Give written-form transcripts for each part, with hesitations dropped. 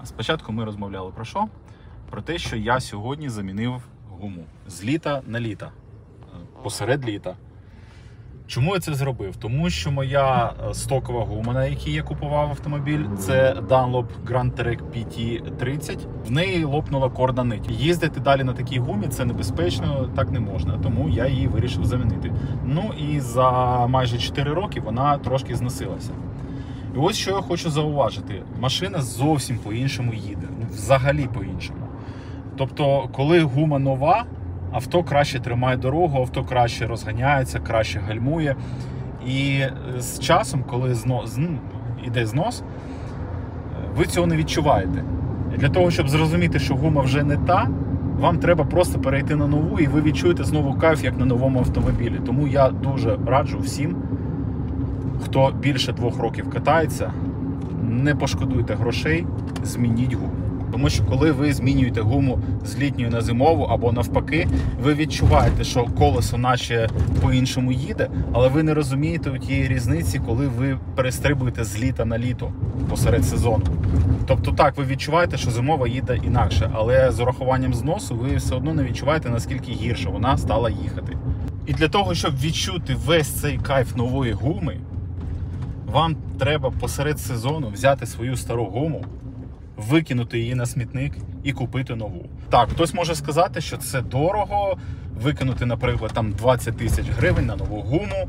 Спочатку ми розмовляли про що? Про те, що я сьогодні замінив гуму з літа на літо, посеред літа. Чому я це зробив? Тому що моя стокова гума, на якій я купував автомобіль, це Dunlop Grand Trek PT30. В неї лопнула кордна нить. Їздити далі на такій гумі це небезпечно, так не можна, тому я її вирішив замінити. Ну і за майже 4 роки вона трошки зносилася. І ось що я хочу зауважити. Машина зовсім по-іншому їде. Взагалі по-іншому. Тобто, коли гума нова, авто краще тримає дорогу, авто краще розганяється, краще гальмує. І з часом, коли йде знос, ви цього не відчуваєте. І для того, щоб зрозуміти, що гума вже не та, вам треба просто перейти на нову, і ви відчуєте знову кайф, як на новому автомобілі. Тому я дуже раджу всім, хто більше 2 років катається, не пошкодуйте грошей, змініть гуму. Тому що коли ви змінюєте гуму з літньої на зимову або навпаки, ви відчуваєте, що колесо наче по-іншому їде, але ви не розумієте тієї різниці, коли ви перестрибуєте з літа на літо посеред сезону. Тобто так, ви відчуваєте, що зимова їде інакше, але з урахуванням зносу ви все одно не відчуваєте, наскільки гірше вона стала їхати. І для того, щоб відчути весь цей кайф нової гуми, вам треба посеред сезону взяти свою стару гуму, викинути її на смітник і купити нову. Так, хтось може сказати, що це дорого, викинути, наприклад, там 20 тисяч гривень на нову гуму,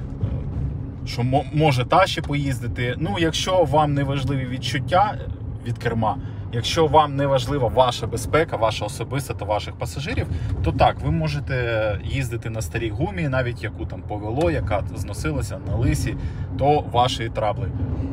що може та ще поїздити. Ну, якщо вам не важливі відчуття від керма, якщо вам не важлива ваша безпека, ваша особиста та ваших пасажирів, то так, ви можете їздити на старій гумі, навіть яку там повело, яка зносилася на лисі, то ваші трабли.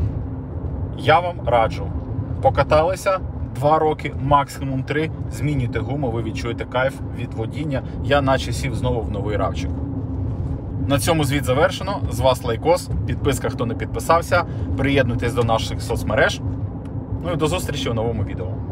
Я вам раджу. Покаталися 2 роки, максимум 3, змінюйте гуму, ви відчуєте кайф від водіння. Я наче сів знову в новий равчик. На цьому звіт завершено. З вас лайкос, підписка, хто не підписався, приєднуйтесь до наших соцмереж. Ну і до зустрічі у новому відео.